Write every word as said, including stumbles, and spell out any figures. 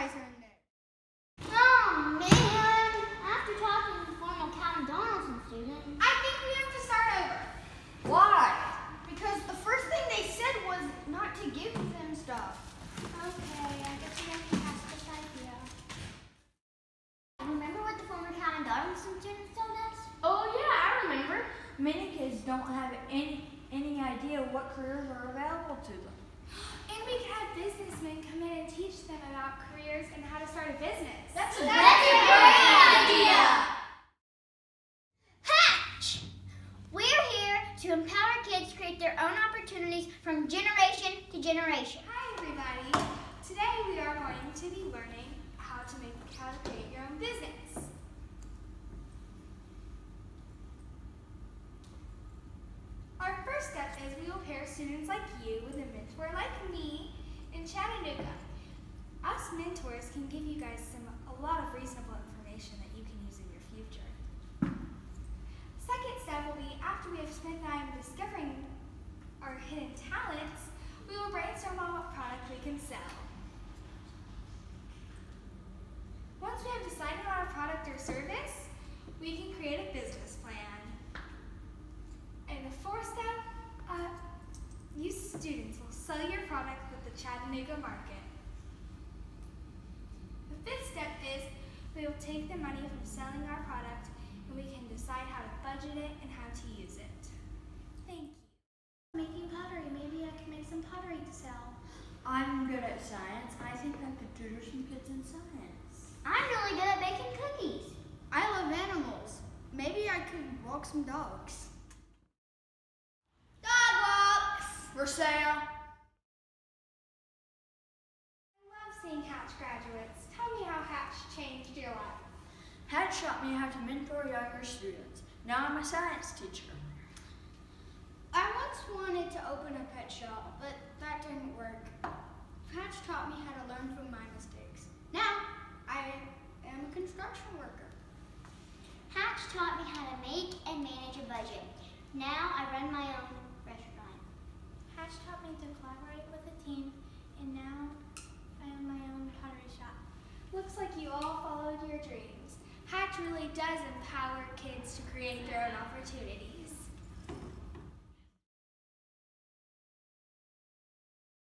guys are in there. Oh man! After talking to formal Calvin Donaldson students, I think we have to start over. Why? Because the first thing they said was not to give them stuff. okay, I guess we have to pass this idea. Remember what the former Calvin Donaldson students told us? Oh yeah, I remember. Many kids don't have any any idea what careers are available to them. And we could have businessmen come in and teach them about careers and how to start a business. That's a, That's a great idea! Hatch! We're here to empower kids to create their own opportunities from generation to generation. Hi everybody. Today we are going to be learning how to make how to create your own business. Our first step is we will pair students like you with a mentor like me in Chattanooga. Us mentors can give you guys some a lot of reasonable information that you can use in your future. Second step will be after we have spent time discovering our hidden talents, we will brainstorm on what product we can sell. Once we have decided on a product or service, we can create a business plan. And the fourth step, uh, you students will sell your product with the Chattanooga market. The fifth step is we will take the money from selling our product and we can decide how to budget it and how to use it. Thank you. Making pottery, maybe I can make some pottery to sell. I'm good at science. I think I could tutor some kids in science. I'm really good at baking cookies. I love animals. Maybe I could walk some dogs. Dog walks! For sale. I love seeing Hatch graduates. Tell me how Hatch changed your life. Hatch taught me how to mentor younger students. Now I'm a science teacher. I once wanted to open a pet shop, but that didn't work. Hatch taught me how to learn from my mistakes. Now, I am a construction worker. Hatch taught me how to make and manage a budget. Now I run my own restaurant. Hatch taught me to collaborate with a team, and now I own my own pottery shop. Looks like you all followed your dreams. Hatch really does empower kids to create their own opportunities.